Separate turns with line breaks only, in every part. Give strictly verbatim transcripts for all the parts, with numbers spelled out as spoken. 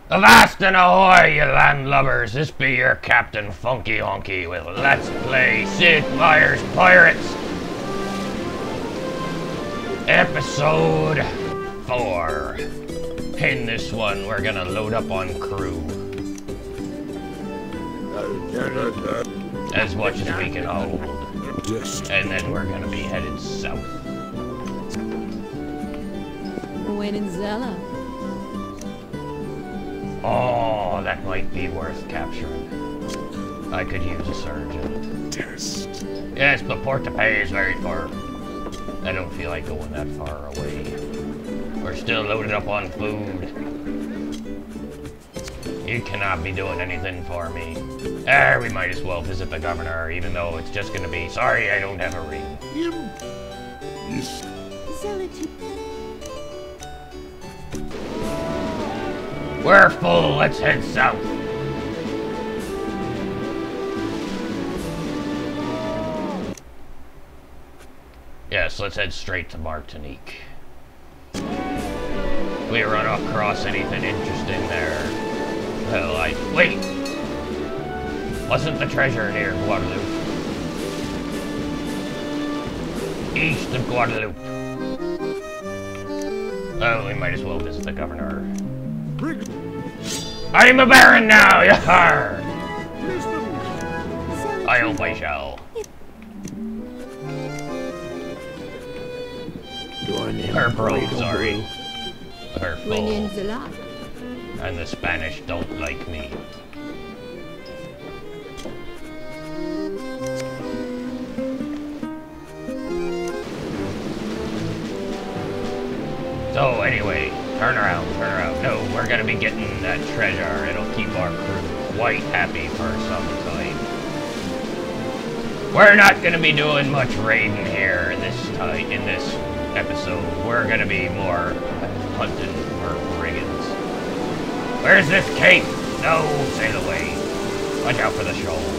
Avast and ahoy, you landlubbers! This be your Captain Funky Honky with Let's Play Sid Meier's Pirates! Episode four. In this one, we're gonna load up on crew. As much as we can hold. And then we're gonna be headed south.
When in Zella.
Oh, that might be worth capturing. I could use a surgeon.
Test.
Yes, but Port to Pay is very far. I don't feel like going that far away. We're still loaded up on food. You cannot be doing anything for me. Eh, we might as well visit the governor, even though it's just gonna be, sorry, I don't have a ring.
Yes.
We're full, let's head south. Yes, let's head straight to Martinique. We run across anything interesting there. Well, I... Wait! Wasn't the treasure near Guadeloupe? East of Guadeloupe. Oh, we might as well visit the governor. I'm a baron now, yar! I hope I shall. Her bro, sorry. Her full. And the Spanish don't like me. So anyway, turn around, turn around. No, we're gonna be getting that treasure. It'll keep our crew quite happy for some time. We're not gonna be doing much raiding here in this time, in this episode. We're gonna be more hunting for brigands. Where's this cape? No, sail away. Watch out for the shoals.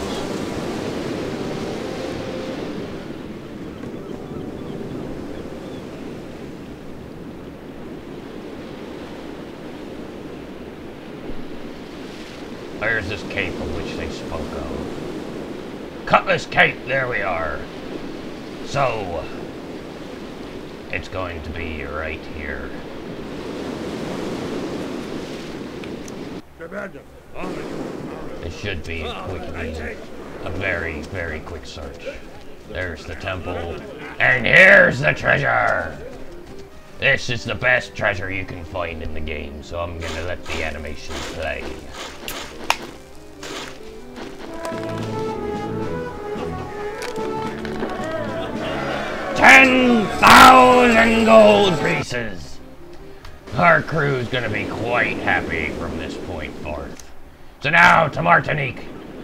Where's this cape of which they spoke of? Cutlass Cape, there we are. So, it's going to be right here. It should be a quick, a very, very quick search. There's the temple, and here's the treasure! This is the best treasure you can find in the game, so I'm gonna let the animation play. Ten thousand gold pieces! Our crew's gonna be quite happy from this point forth. So now to Martinique.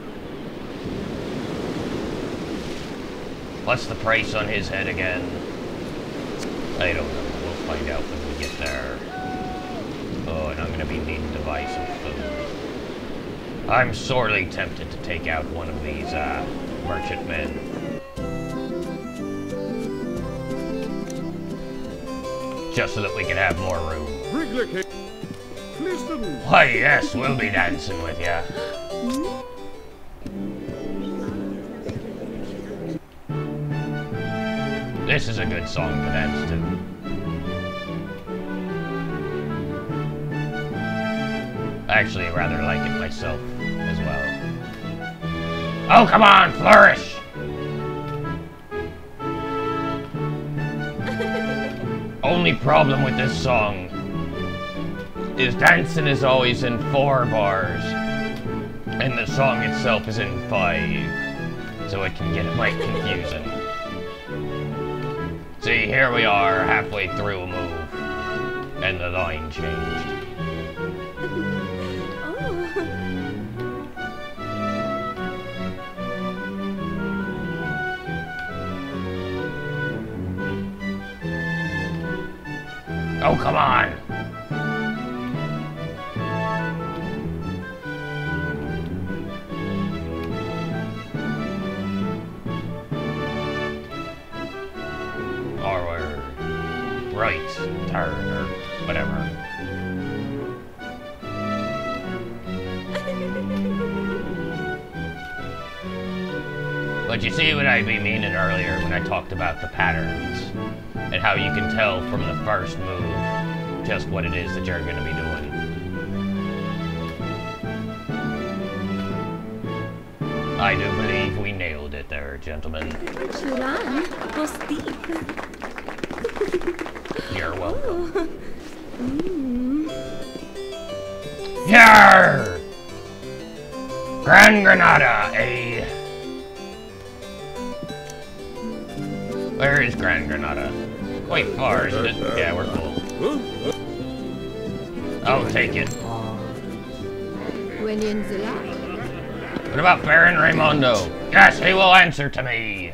What's the price on his head again? I don't know. We'll find out when we get there. Oh, and I'm gonna be needing to buy some food. I'm sorely tempted to take out one of these uh, merchantmen. Just so that we can have more room. Why, yes, we'll be dancing with ya. This is a good song to dance to. I actually rather like it myself as well. Oh, come on, flourish! Only problem with this song is dancing is always in four bars, and the song itself is in five, so it can get quite confusing. See, here we are, halfway through a move, and the line changed. Oh, come on! Or right turn, or whatever. But you see what I be meaning earlier when I talked about the patterns and how you can tell from the first move just what it is that you're going to be doing. I do believe we nailed it there, gentlemen.
Shuran, hostik.
You're welcome.
Mm.
Yarr! Gran Granada, eh? Where is Gran Granada? Quite far, isn't it? Yeah, we're full. I'll take it.
When in Zilla.
What about Baron Raimondo? Yes, he will answer to me.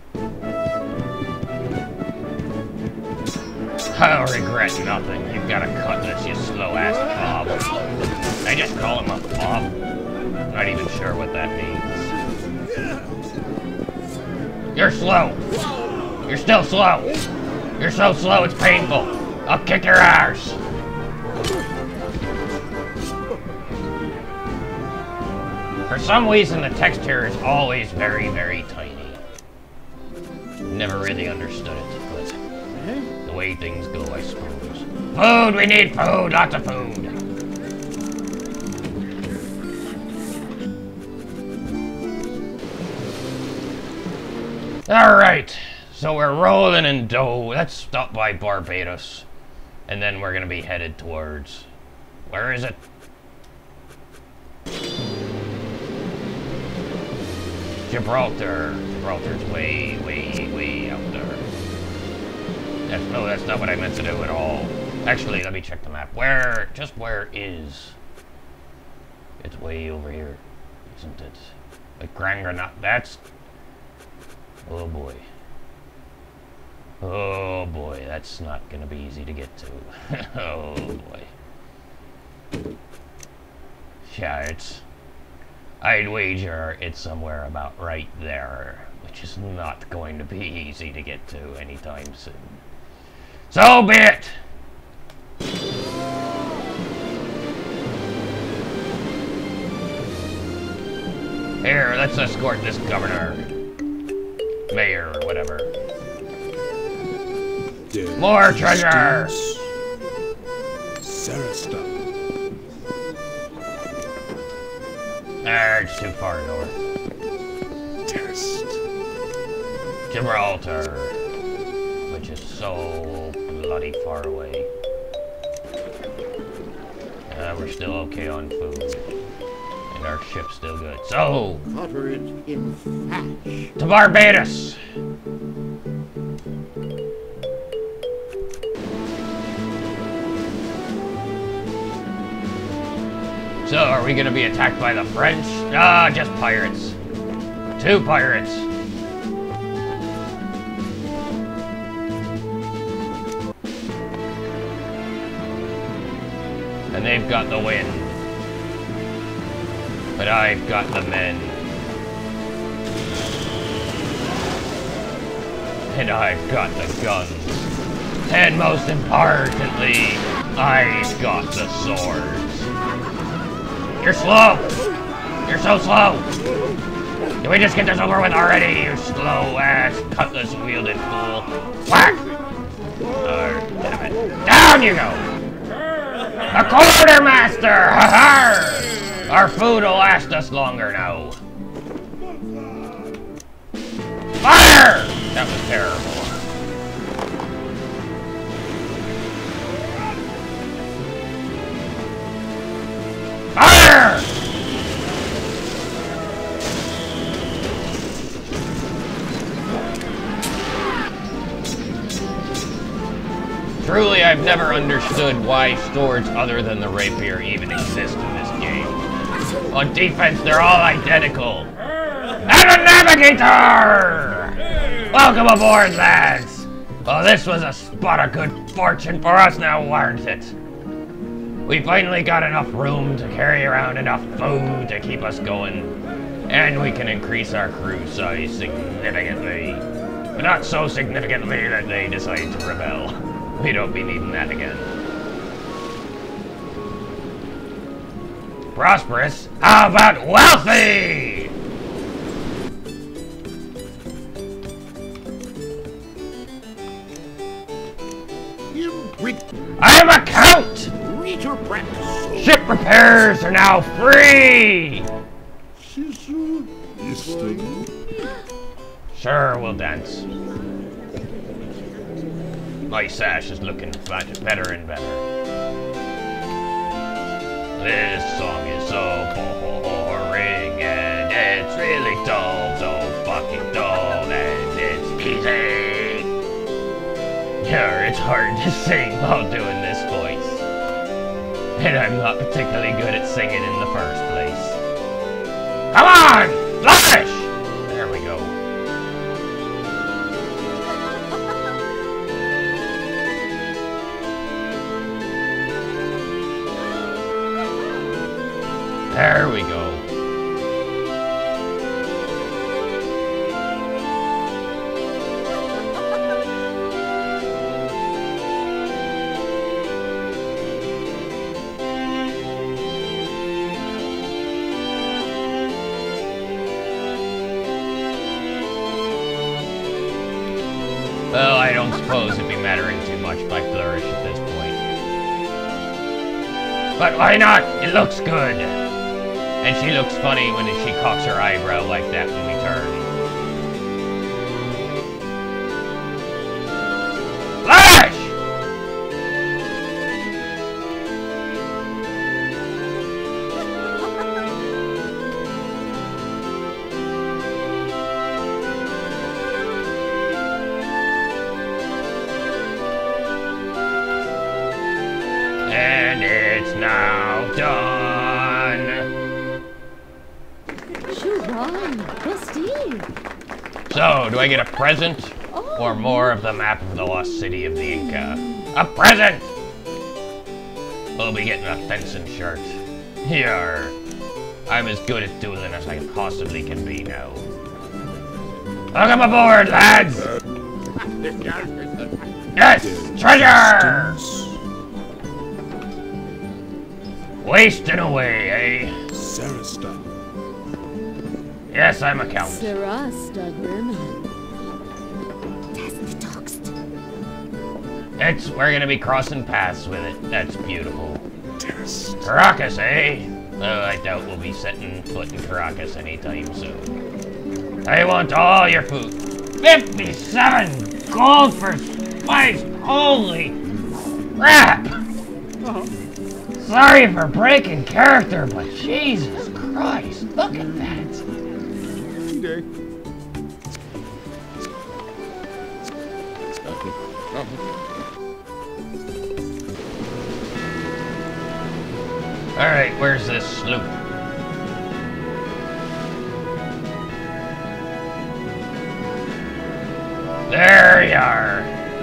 I'll regret nothing. You've got to cut this, you slow-ass fob. I just call him a fob. I'm not even sure what that means. You're slow. You're still slow. You're so slow it's painful. I'll kick your arse. For some reason, the text here is always very, very tiny. Never really understood it, but the way things go, I suppose. Food! We need food! Lots of food! Alright, so we're rolling in dough. Let's stop by Barbados. And then we're gonna be headed towards... Where is it? Gibraltar. Gibraltar's way, way, way out there. That's, no, that's not what I meant to do at all. Actually, let me check the map. Where, just where is... It's way over here, isn't it? Like Gran Granada, that's... Oh boy. Oh boy, that's not gonna be easy to get to. Oh boy. Yeah, it's... I'd wager it's somewhere about right there, which is not going to be easy to get to anytime soon. So be it! Here, let's escort this governor. Mayor, or whatever. More treasure!
Sarasta.
Ah, it's too far north.
Test.
Gibraltar, which is so bloody far away. Uh, we're still okay on food. And our ship's still good. So,
Cover it in thatch.
to Barbados! So, are we gonna be attacked by the French? Ah, just pirates. Two pirates. And they've got the wind. But I've got the men. And I've got the guns. And most importantly, I've got the swords. You're slow! You're so slow! Can we just get this over with already, you slow-ass, cutlass-wielded fool? Whack! Oh, damn it. Down you go! A quartermaster! Ha-ha! Our food will last us longer now. Fire! That was terrible. Fire! Truly, I've never understood why swords other than the rapier even exist in this game. On defense, they're all identical. And a navigator! Welcome aboard, lads! Well, this was a spot of good fortune for us now, weren't it? We finally got enough room to carry around enough food to keep us going. And we can increase our crew size significantly. But not so significantly that they decide to rebel. We don't be needing that again. Prosperous? How about wealthy? I'm a count!
Read your practice.
Ship repairs are now free! Sure, we'll dance. My sash is looking better and better. This song is so boring and it's really dull, so fucking dull, and it's easy. Yeah, it's hard to sing while doing this voice. And I'm not particularly good at singing in the first place. Come on! Flourish! There we go. There we go. Well, I don't suppose it'd be mattering too much if I flourish at this point. But why not? It looks good. And she looks funny when she cocks her eyebrow like that when we turn. Flourish! And it's now done. So, do I get a present? Or more of the map of the lost city of the Inca? A present! We'll be getting a fencing shirt. Here. I'm as good at dueling as I possibly can be now. Welcome aboard, lads! Yes! Treasure! Wasting away, eh?
Sarastan.
Yes, I'm a count. It's, we're gonna be crossing paths with it. That's beautiful. Caracas, eh? Oh, I doubt we'll be setting foot in Caracas anytime soon. I want all your food. fifty-seven gold for spice. Holy crap! Sorry for breaking character, but Jesus Christ, look at that. Alright, where's this sloop? There you are!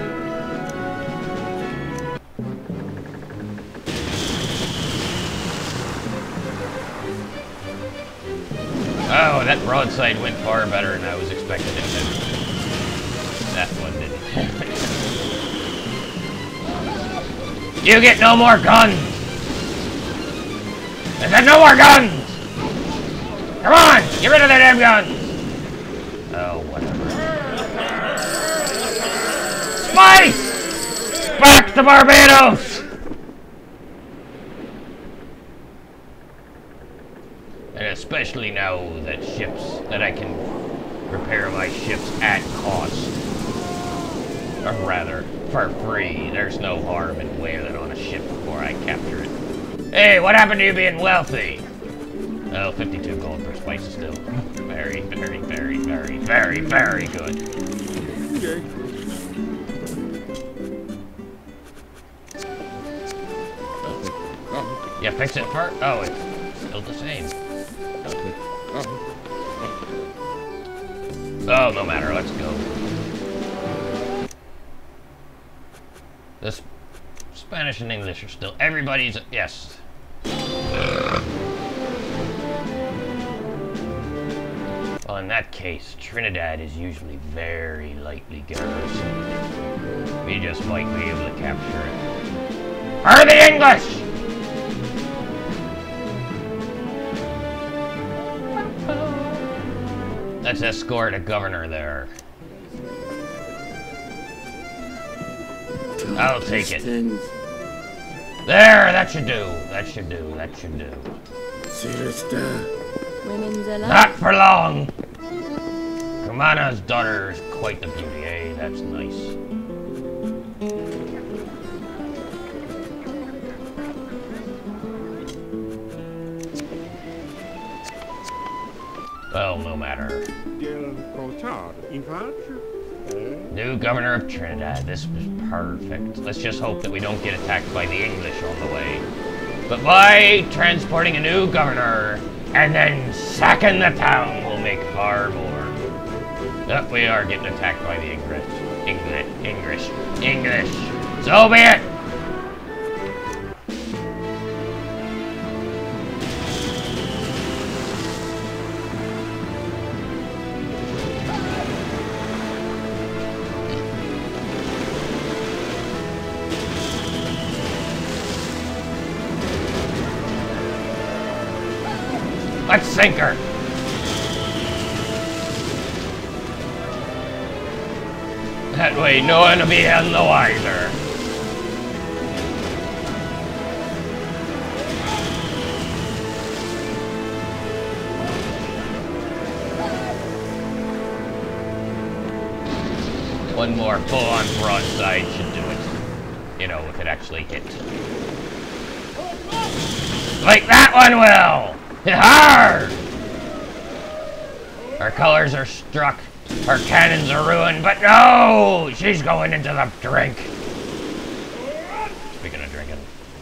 Oh, that broadside went far better than I was expecting it to. That one didn't. You get no more guns! I said no more guns! Come on! Get rid of their damn guns! Oh, whatever. Spice! Back to Barbados! And especially now that ships, that I can repair my ships at cost. Or rather, for free. There's no harm in whaling on a ship before I capture it. Hey, what happened to you being wealthy? Oh, fifty-two gold per spice is still very, very, very, very, very, very good.
Okay.
Yeah, fix it first. Oh, it's still the same. Oh, no matter. Let's go. This Spanish and English are still. Everybody's. Yes. Well, in that case, Trinidad is usually very lightly garrisoned. We just might be able to capture it. Are the English? Let's escort a governor there. I'll take it. There, that should do. That should do. That should do.
Women's alive.
Not for long. Kumana's daughter is quite the beauty, eh? That's nice. Well, no matter. New governor of Trinidad. This is perfect. Let's just hope that we don't get attacked by the English on the way. But by transporting a new governor and then sacking the town, we'll make far more. Oh, we are getting attacked by the English. English. English. English. So be it! Let's sink her! That way no one will be on the wiser. One more full-on broadside should do it. You know, if it actually hit. Like that one will! Thar! Our colors are struck, our cannons are ruined, but no! She's going into the drink. Speaking of drinking.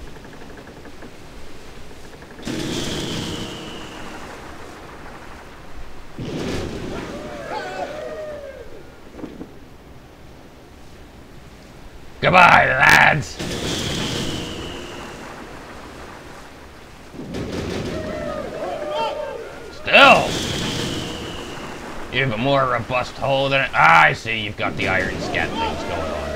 Goodbye, lads! Still! You have a more robust hull than it. Ah, I see, you've got the iron scat things going on.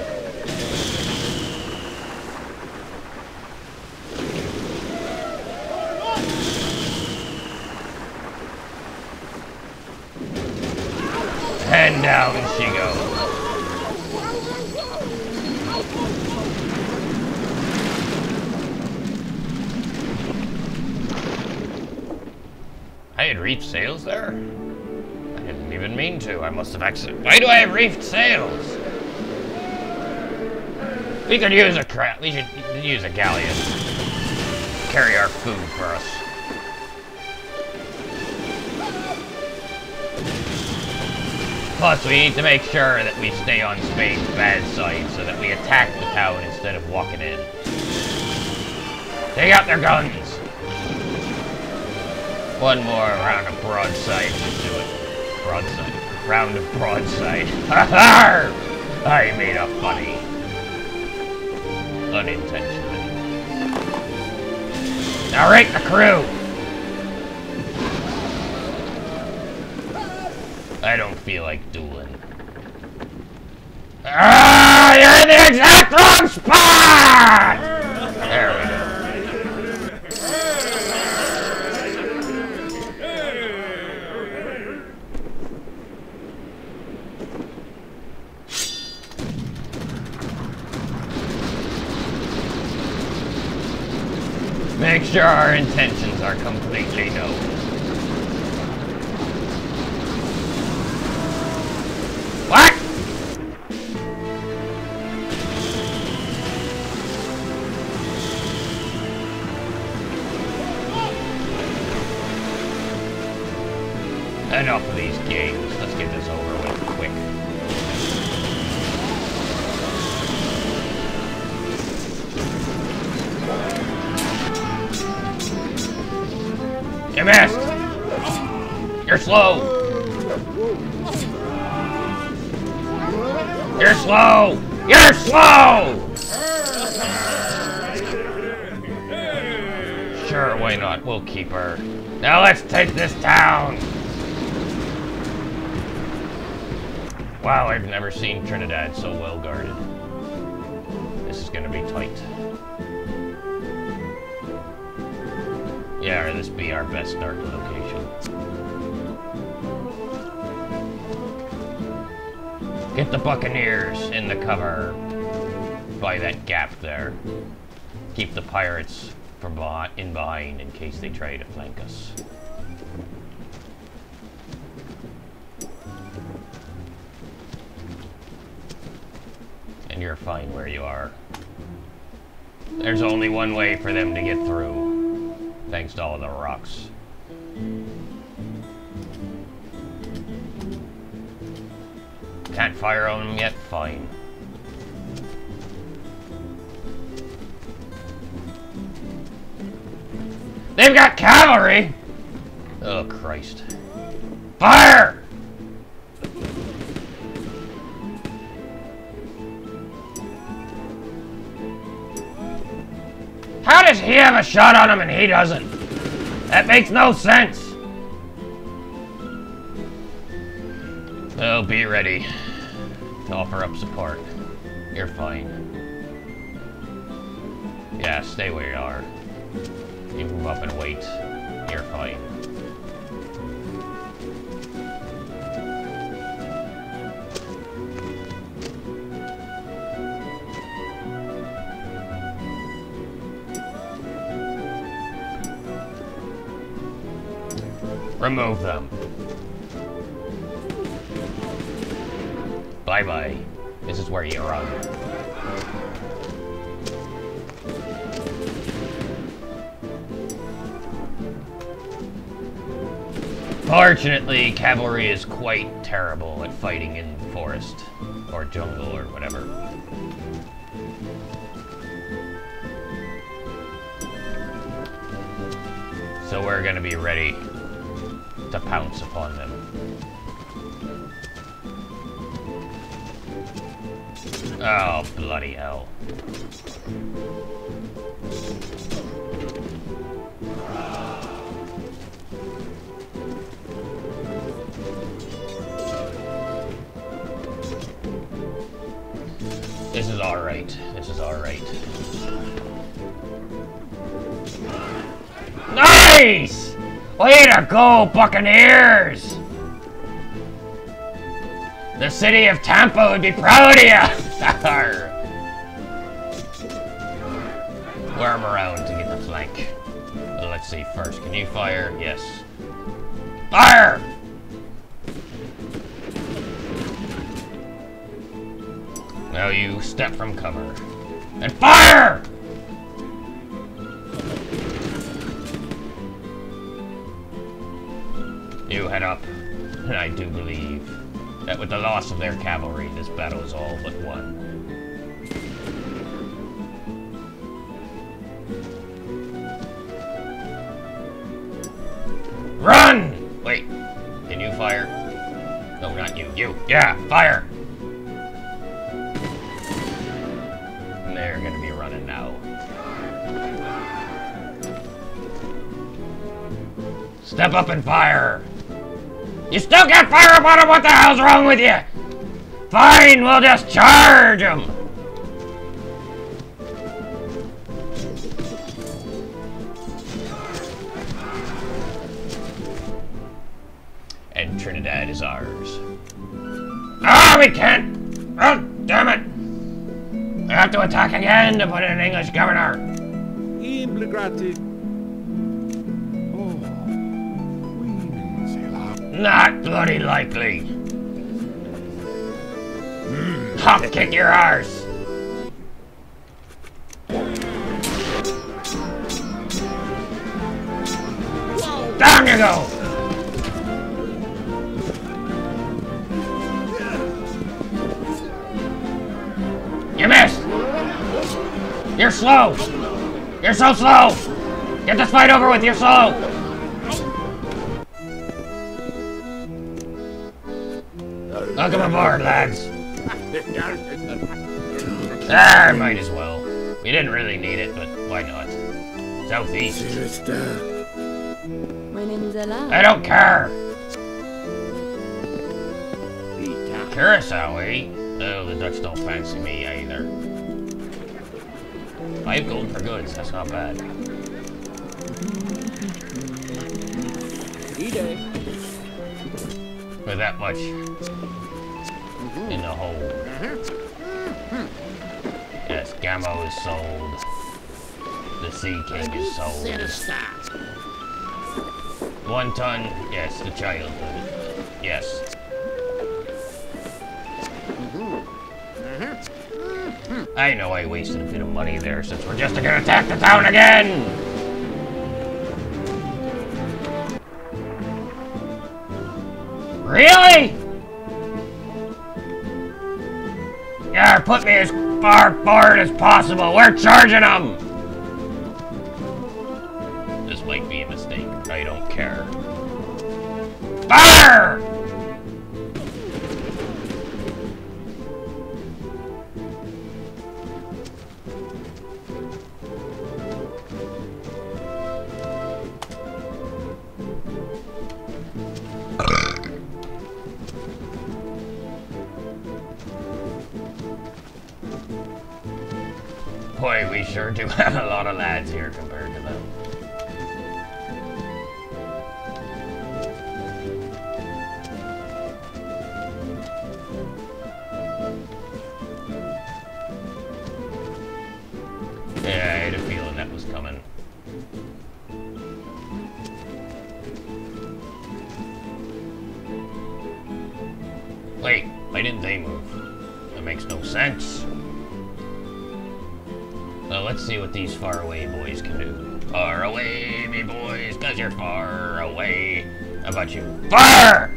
And down she goes. I had reefed sails there? I didn't even mean to. I must have accidentally. Why do I have reefed sails? We could use a crap. We should use a galleon. Carry our food for us. Plus, we need to make sure that we stay on Spain's bad side so that we attack the town instead of walking in. Take out their guns! One more round of broadside should do it. Broadside. Round of broadside. Ha-ha! I made a funny. Unintentionally. Now rate the crew! I don't feel like dueling. Ah! You're in the exact wrong spot! There we go. Make sure our intentions are completely known. What? Enough of these games. Let's get this over with quick. You missed! You're slow! You're slow! You're slow! Sure, why not? We'll keep her. Now let's take this town! Wow, I've never seen Trinidad so well guarded. This is gonna be tight. Yeah, or this be our best start location. Get the Buccaneers in the cover by that gap there. keep the pirates from beh in behind in case they try to flank us. And you're fine where you are. There's only one way for them to get through, thanks to all the rocks. Can't fire on them yet? Fine. They've got cavalry! Oh, Christ. Fire! How does he have a shot on him and he doesn't? That makes no sense. Oh, be ready to offer up support. You're fine. Yeah, stay where you are. You move up and wait. You're fine. Remove them. Bye-bye. This is where you run. Fortunately, cavalry is quite terrible at fighting in forest, or jungle, or whatever. So we're gonna be ready to pounce upon them. Oh, bloody hell. This is alright. This is alright. Nice! Way to go, Buccaneers! The city of Tampa would be proud of you! Worm around to get the flank. Well, let's see first. Can you fire? Yes. Fire! Now you step from cover. And fire! You head up. And I do believe that with the loss of their cavalry, this battle is all but won. Run! Wait, can you fire? No, not you. You. Yeah, fire! And they're gonna be running now. Step up and fire! You still can't fire upon him! What the hell's wrong with you? Fine, we'll just charge him! And Trinidad is ours. Ah, we can't! Oh, damn it! We have to attack again to put in an English governor!
Immigrati.
Not bloody likely. Hop kick your arse. Down you go. You missed. You're slow. You're so slow. Get this fight over with. You're slow. Welcome aboard, lads. Ah, might as well. We didn't really need it, but why not? Southeast. I don't care. Curacao, eh? Oh, the Dutch don't fancy me either. Five gold for goods. That's not bad. With that much in the hole. Yes, Gammo is sold. The Sea King is sold. One ton, yes, the childhood. Yes. I know I wasted a bit of money there since we're just gonna attack the town again! Really? Yeah, put me as far forward as possible. We're charging them! This might be a mistake. I don't care. Fire! Boy, we sure do have a lot of lads here compared to them. Yeah, I had a feeling that was coming. Wait, why didn't they move? That makes no sense. Well, let's see what these faraway boys can do. Far away, me boys, cause you're far away. How about you? Fire!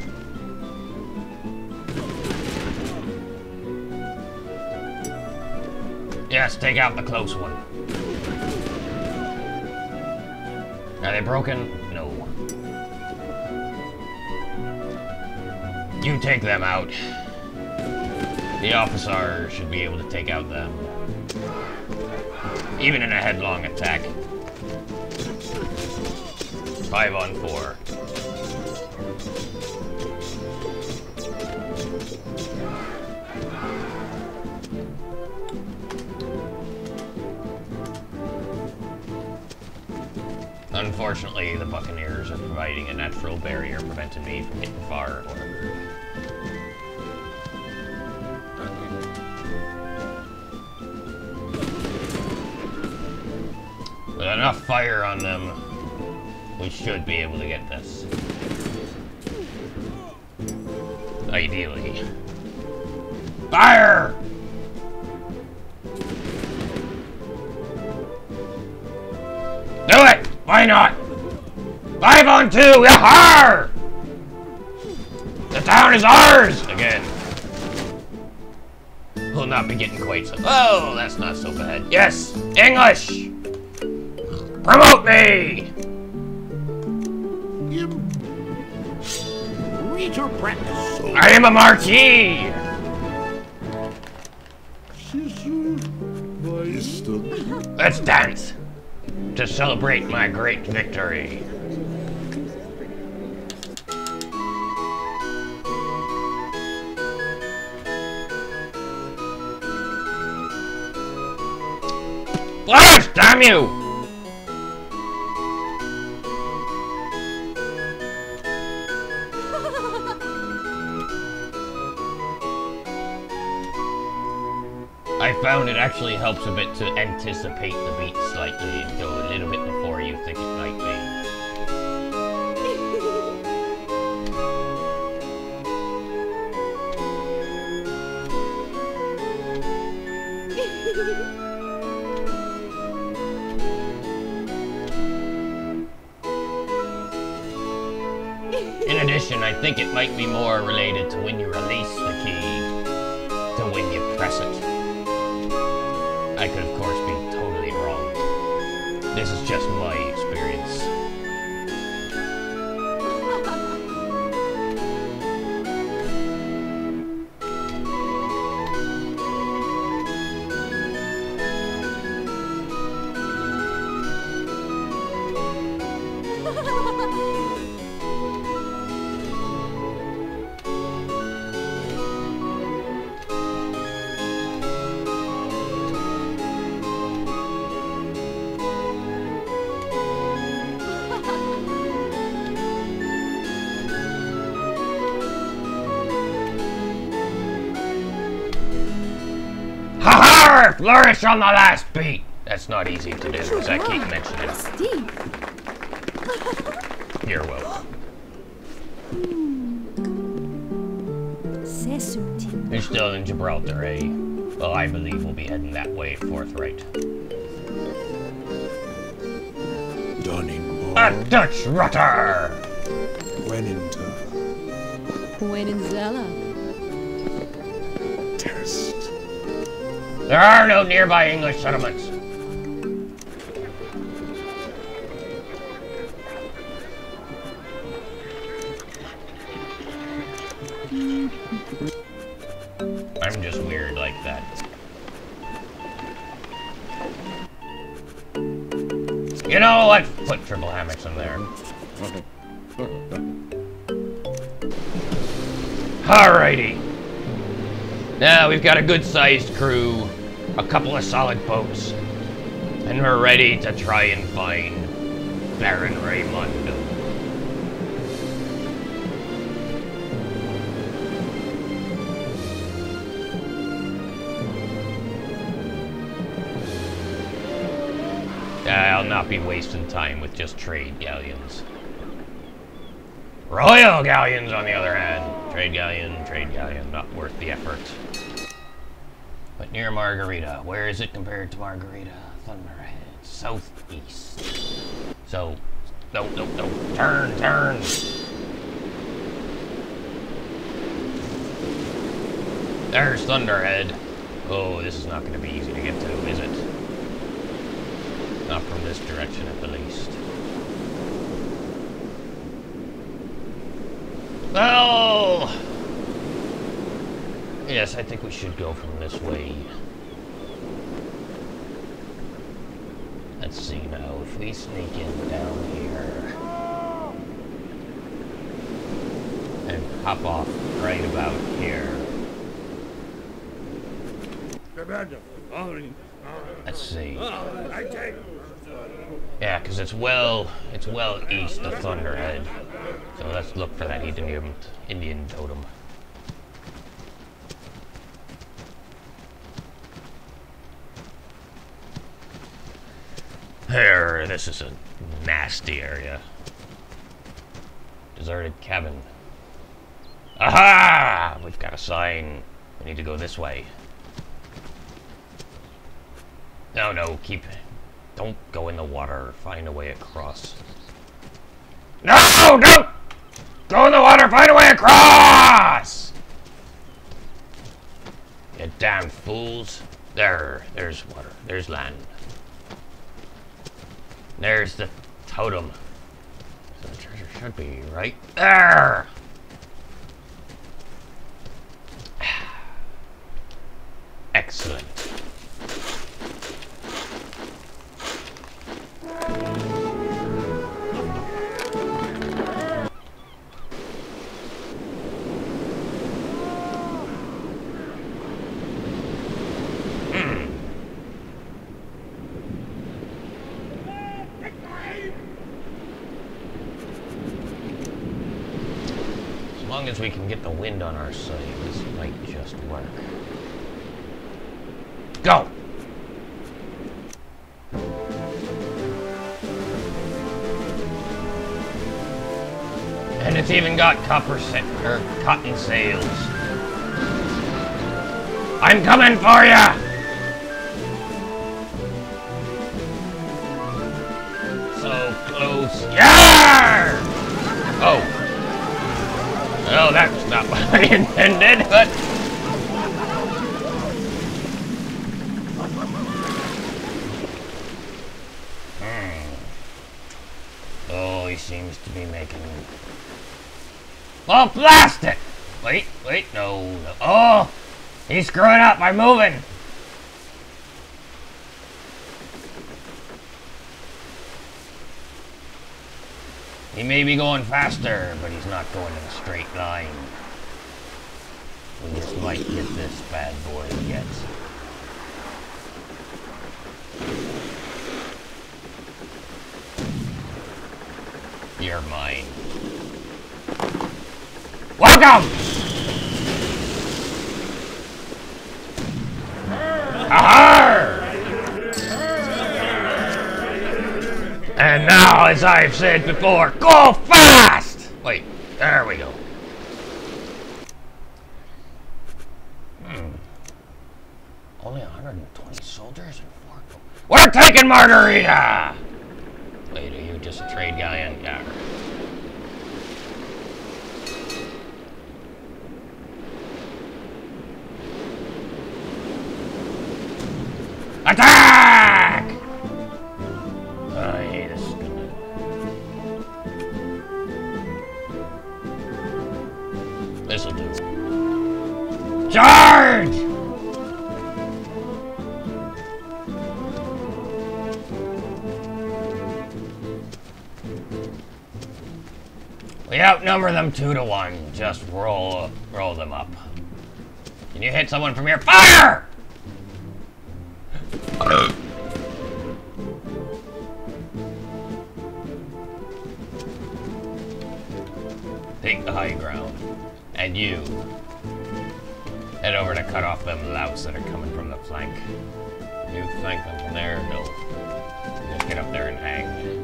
Yes, take out the close one. Are they broken? No. You take them out. The officer should be able to take out them. Even in a headlong attack. Five on four. Unfortunately, the Buccaneers are providing a natural barrier preventing me from getting far or with enough fire on them, we should be able to get this. Ideally. Fire! Do it! Why not? Five on two! Yahar! The town is ours! Again. We'll not be getting quite so... Oh, that's not so bad. Yes! English! Promote me!
Read your practice.
I am a marquis! Let's dance! To celebrate my great victory. Flash, damn you! I found it actually helps a bit to anticipate the beat slightly and go a little bit before you think it might be. In addition, I think it might be more related to when you release the key to when you press it. I could, of course, be totally wrong. This is just my experience. Ha-ha! Flourish on the last beat! That's That's not easy to do, as I keep mentioning.
Steve.
You're welcome.
C'est subtil.
You're still in Gibraltar, eh? Well, I believe we'll be heading that way forthright.
Donning
A Dutch rutter!
Wenninter.
Wenninzella.
Test.
There are no nearby English settlements. I'm just weird like that. You know what? Put triple hammocks in there. Alrighty. Now we've got a good-sized crew, a couple of solid boats, and we're ready to try and find Baron Raymondo. I'll not be wasting time with just trade galleons. Royal galleons, on the other hand. Trade galleon, trade galleon, not worth the effort. But near Margarita, where is it compared to Margarita? Thunderhead, southeast. So, no, no, no, turn, turn. There's Thunderhead. Oh, this is not going to be easy to get to, is it? Not from this direction, at the least. Well... yes, I think we should go from this way. Let's see now, if we sneak in down here... and hop off right about here. Let's see. Yeah, because it's well, it's well east of Thunderhead. So let's look for that Indian, Indian totem. There, this is a nasty area. Deserted cabin. Aha! We've got a sign. We need to go this way. No, no, keep... don't go in the water. Find a way across. No! Don't! Go in the water! Find a way across! You damn fools. There. There's water. There's land. There's the totem. So the treasure should be right there. Excellent. As long as we can get the wind on our side, this might just work. Go! And it's even got copper sa or cotton sails. I'm coming for ya! So close. Yeah! Oh. Well, that's not what I intended, but... Hmm. Oh, he seems to be making... Well, blast it! Wait, wait, no, no. Oh! He's screwing up by moving! He may be going faster, but he's not going in a straight line. We just might get this bad boy yet. You're mine. Welcome! Ahar! Now, as I've said before, go fast! Wait, there we go. Hmm. Only one hundred twenty soldiers and four... We're taking Margarita! Wait, are you just a trade guy? And yeah. Attack! Oh, yeah, this is good. This'll do. Charge! We outnumber them two to one. Just roll, roll them up. Can you hit someone from here? Fire! Take the high ground. And you head over to cut off them louts that are coming from the flank. You flank them from there? No. Just get up there and hang.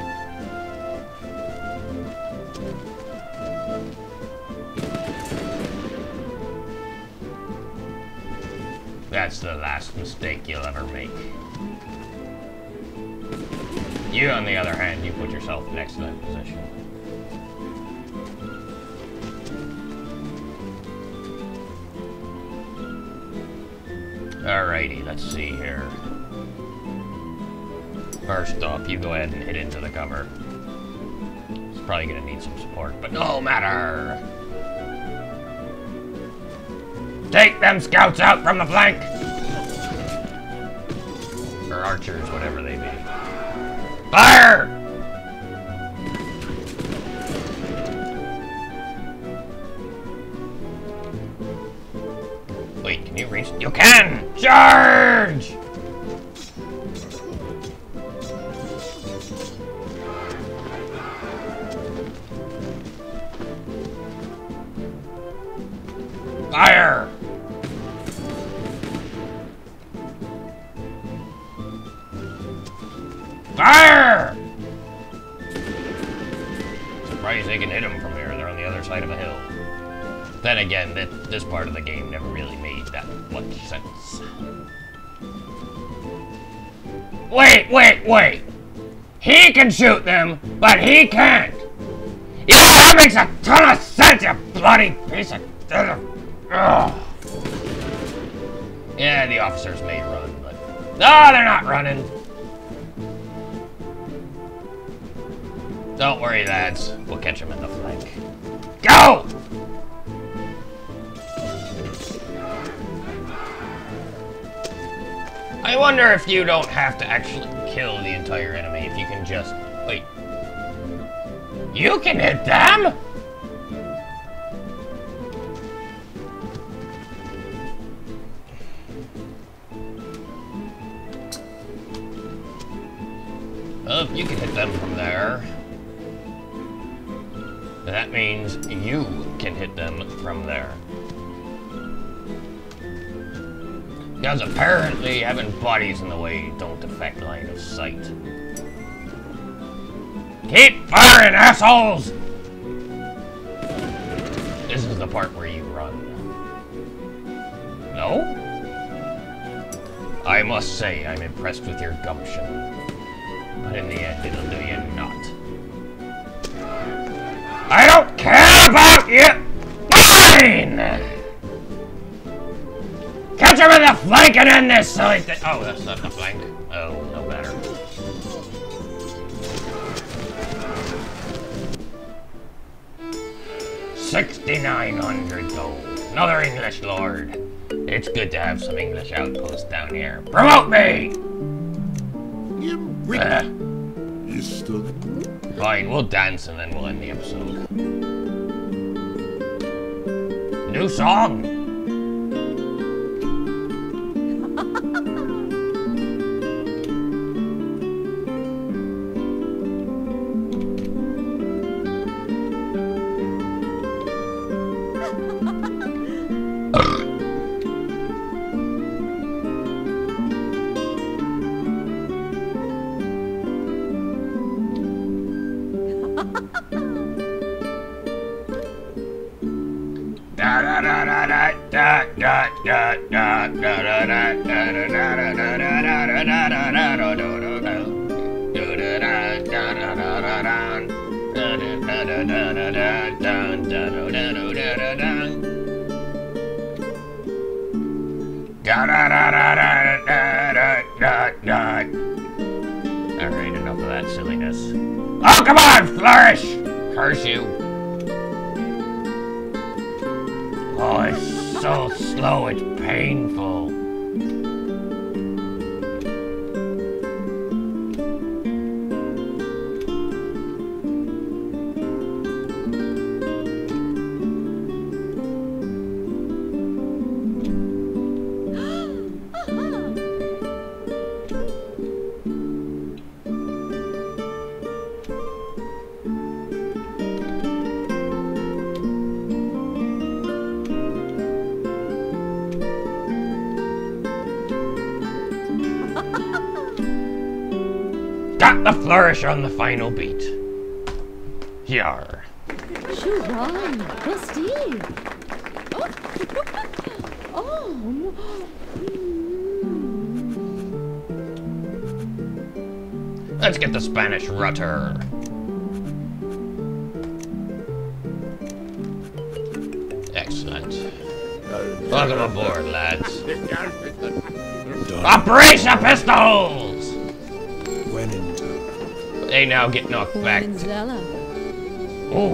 That's the last mistake you'll ever make. You, on the other hand, you put yourself in excellent position. Alrighty, let's see here. First off, you go ahead and hit into the cover. It's probably gonna need some support, but no matter! Take them scouts out from the flank! Or archers, whatever they be. Fire! Wait, can you reach? You can! Charge! Fire! Fire! Surprised they can hit them from here. They're on the other side of a hill. Then again, th this part of the game never really made that much sense. Wait, wait, wait! He can shoot them, but he can't! Yeah, that makes a ton of sense, you bloody piece of... Ugh. Yeah, the officers may run, but... No, they're not running! Don't worry, lads. We'll catch him in the flank. Go! I wonder if you don't have to actually kill the entire enemy, if you can just... Wait. You can hit them?! Well, if you can hit them from there... That means you can hit them from there. Because apparently having bodies in the way don't affect line of sight. Keep firing, assholes! This is the part where you run. No? I must say I'm impressed with your gumption. But in the end, it'll do you not. I don't care about you! Fine! Catch him in the flank and end this silly thing! Oh, that's not the flank. Oh, no matter. sixty-nine hundred gold. Another English lord. It's good to have some English outposts down here. Promote me! Uh,
You stood.
fine, we'll dance and then we'll end the episode. New song! Alright, enough of that silliness. Oh, come on, flourish! Curse you. Oh, it's so slow, it's painful. Got the flourish on the final beat. Yar.
Shuran, Rusty. Oh.
Let's get the Spanish rudder. Excellent. Welcome aboard, lads. Operation Pistols!
When in
They now get knocked back.
Zella.
Oh.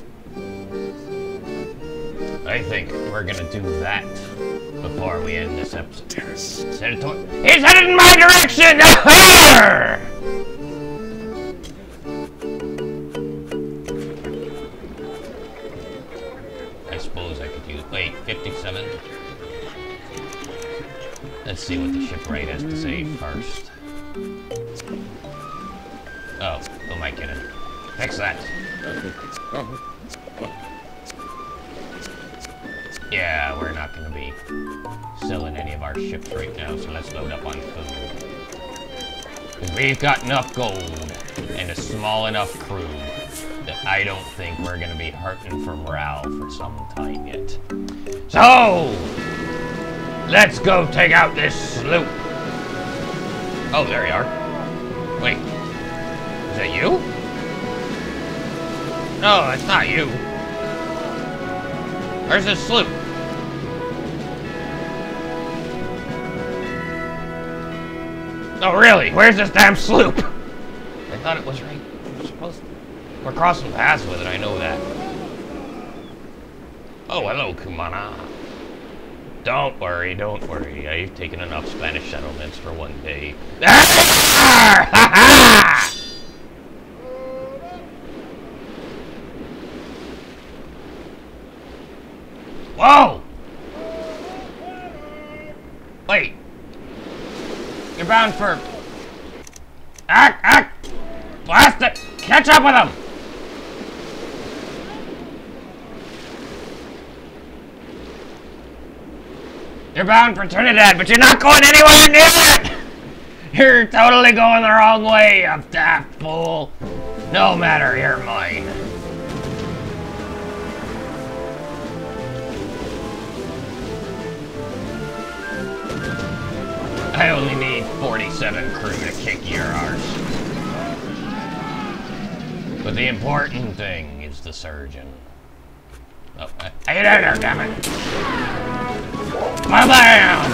I think we're gonna do that before we end this episode. Set it to He's headed in my direction! I suppose I could use... Wait, fifty-seven? Let's see what the shipwright has to say first. Oh, who am I kidding? Fix that. Yeah, we're not gonna be selling any of our ships right now, so let's load up on food. Because we've got enough gold and a small enough crew that I don't think we're gonna be hurting for morale for some time yet. So, let's go take out this sloop. Oh, there you are. Wait. Is that you? No, it's not you. Where's this sloop? Oh, really? Where's this damn sloop? I thought it was right. We're supposed to... We're crossing paths with it, I know that. Oh, hello, Kumana. Don't worry, don't worry. I've taken enough Spanish settlements for one day. Whoa! Wait. You're bound for... Ack! Ack! Blast it! Catch up with him! You're bound for Trinidad, but you're not going anywhere near it! You're totally going the wrong way, you daft fool. No matter, you're mine. I only need forty-seven crew to kick your arse. But the important thing is the surgeon. Oh, uh, hey there, damn it! Bam!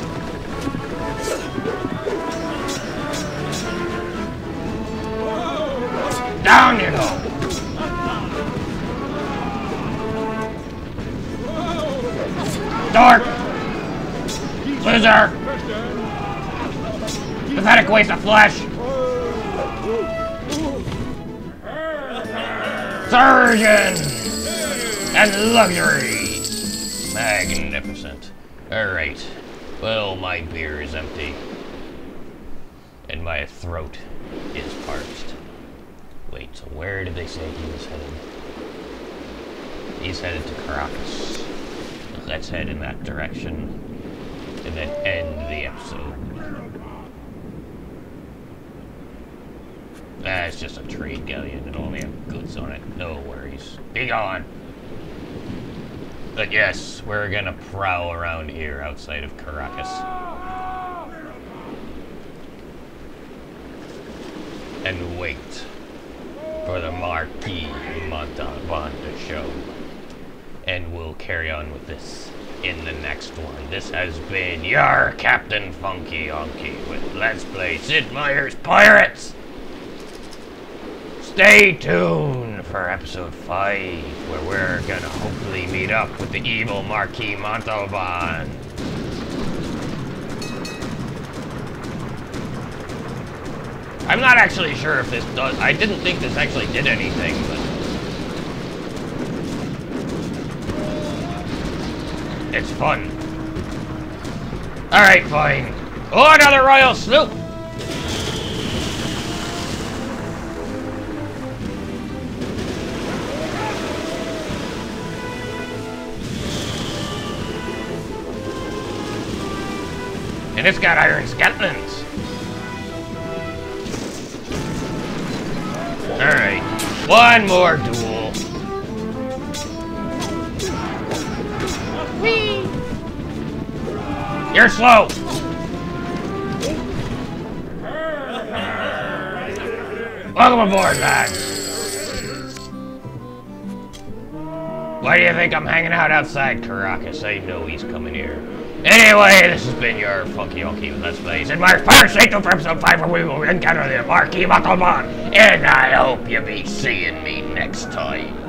Down you go! Dork! Loser! Pathetic waste of flesh! Surgeon! And luxury! Magnificent. Alright. Well, my beer is empty. And my throat is parched. Wait, so where did they say he was headed? He's headed to Caracas. Let's head in that direction. And then end the episode. Ah, it's just a trade galleon. It'll only have goods on it. No worries. Be gone. But yes, we're gonna prowl around here outside of Caracas. And wait for the Marquis Montalban to show. And we'll carry on with this in the next one. This has been your Captain Funky Honky with Let's Play Sid Meier's Pirates! Stay tuned for episode five, where we're gonna hopefully meet up with the evil Marquis Montalban. I'm not actually sure if this does. I didn't think this actually did anything, but it's fun. Alright, fine. Oh, another royal sloop! And it's got iron skeletons. Alright. One more duel. Whee! You're slow! Welcome aboard, lads! Why do you think I'm hanging out outside Caracas? I know he's coming here. Anyway, this has been your Funky Honky with Let's Play Sid Meier's Pirates. Stay tuned for episode five, where we will encounter the Marquis Montalban. And I hope you'll be seeing me next time.